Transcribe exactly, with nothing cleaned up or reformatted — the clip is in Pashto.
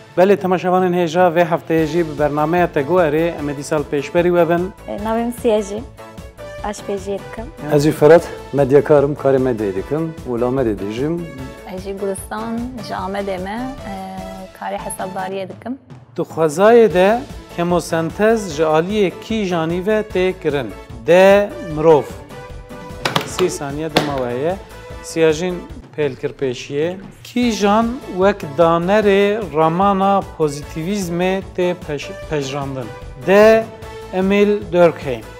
بله تماشاوان هجا و هفته جی برنامه تگوهری امیدی سال پیشبری وبن. نامم سیاجی. آشپزی دکم. ازی فرات مدیاکارم کار مدیه دکم ولام مدیجیم. اجی گلستان جامعه دمه کاری حسابداری دکم. تو خوازای ده کموسنتز جالیه کی جانی و تکرن ده مروف. سی ثانیه دماویه سیاجین پیلکر پیشیه کی جان وک دانر رمانا پوزیتیویزم ته پجراندن ده امیل دورکهیم.